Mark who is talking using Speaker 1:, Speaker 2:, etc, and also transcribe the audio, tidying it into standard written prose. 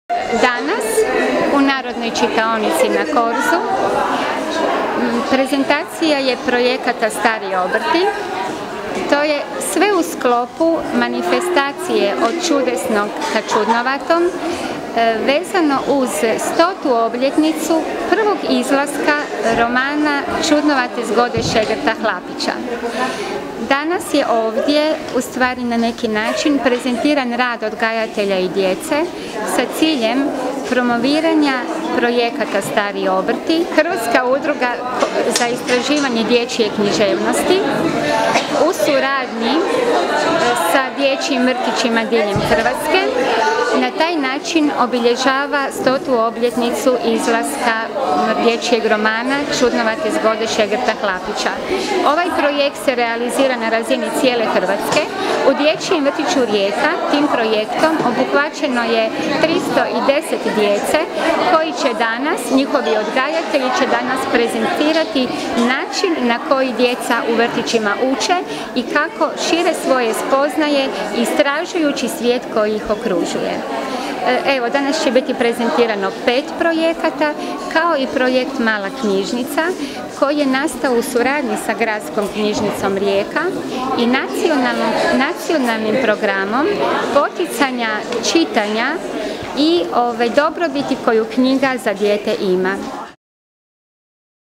Speaker 1: Danas u Narodnoj čitaonici na Korzu prezentacija je projekata Stari obrti. To je sve u sklopu manifestacije od čudesnog ka čudnovatom, vezano uz 100. obljetnicu prvog izlaska romana Čudnovate zgode Šegrta Hlapića. Danas je ovdje, u stvari na neki način, prezentiran rad odgajatelja i djece sa ciljem promoviranja projekata Stari obrti, Hrvatska udruga za istraživanje dječje književnosti u suradnji sa dječjim vrtićima diljem Hrvatske na taj način obilježava 100. obljetnicu izlaska dječjeg romana Čudnovate zgode Šegrta Hlapića. Ovaj projekt se realizira na razini cijele Hrvatske. U dječjem vrtiću Rijeka tim projektom obuhvaćeno je 310 djece koji će danas, njihovi odgajatelji će danas prezentirati način na koji djeca u vrtićima uče i kako šire svoje spoznaje istražujući svijet koji ih okružuje. Evo, danas će biti prezentirano 5 projekata, kao i projekt Mala knjižnica, koji je nastao u suradnji sa Gradskom knjižnicom Rijeka i nacionalnim programom poticanja čitanja i dobrobiti koju knjiga za dijete ima.